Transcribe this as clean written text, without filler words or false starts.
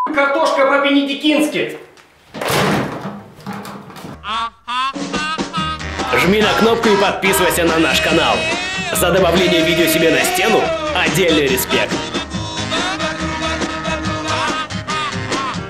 Картошка по-бенедикински. Жми на кнопку и подписывайся на наш канал. За добавление видео себе на стену отдельный респект.